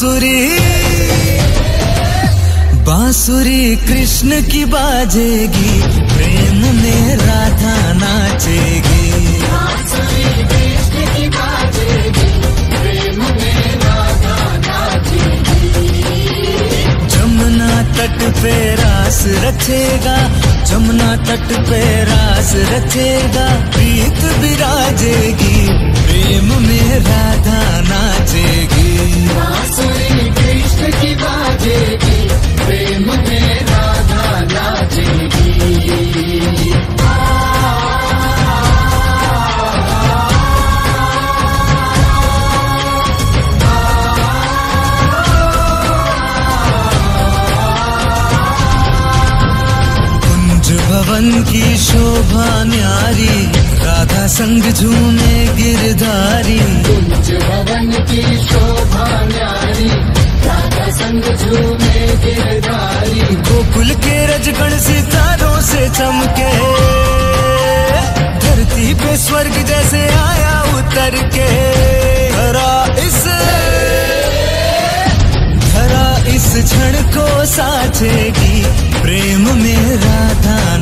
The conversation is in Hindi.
बांसुरी कृष्ण की बाजेगी, प्रेम में राधा नाचेगी। बांसुरी कृष्ण की बाजेगी, प्रेम में राधा नाचेगी। जमुना तट पे रास रचेगा, जमुना तट पे रास रचेगा, प्रीत विराजेगी, प्रेम में राधा नाचेगी। बांसुरी कृष्ण की बाजेगी, प्रेम में राधा नाचेगी। कुंज भवन की शोभा न्यारी, राधा संग झूमे गिरधारी। कुंज भवन की शोभा न्यारी, राधा संग झूमे गिरधारी। गोकुल के रजगण सितारों से चमके, धरती पे स्वर्ग जैसे आया उतर के। धरा इस क्षण को साचेगी, प्रेम में राधा